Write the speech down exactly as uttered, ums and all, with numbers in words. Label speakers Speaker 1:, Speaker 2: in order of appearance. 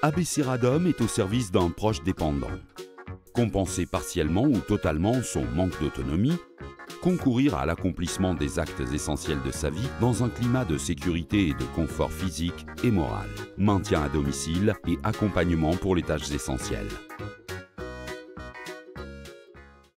Speaker 1: Abéciradum est au service d'un proche dépendant. Compenser partiellement ou totalement son manque d'autonomie, concourir à l'accomplissement des actes essentiels de sa vie dans un climat de sécurité et de confort physique et moral, maintien à domicile et accompagnement pour les tâches essentielles.